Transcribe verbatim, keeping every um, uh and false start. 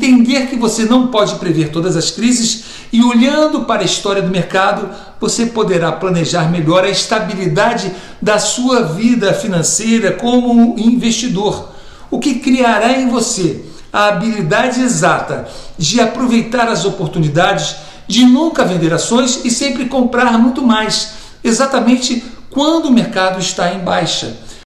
entender que você não pode prever todas as crises e, olhando para a história do mercado, você poderá planejar melhor a estabilidade da sua vida financeira como investidor, o que criará em você a habilidade exata de aproveitar as oportunidades, de nunca vender ações e sempre comprar muito mais, exatamente quando o mercado está em baixa.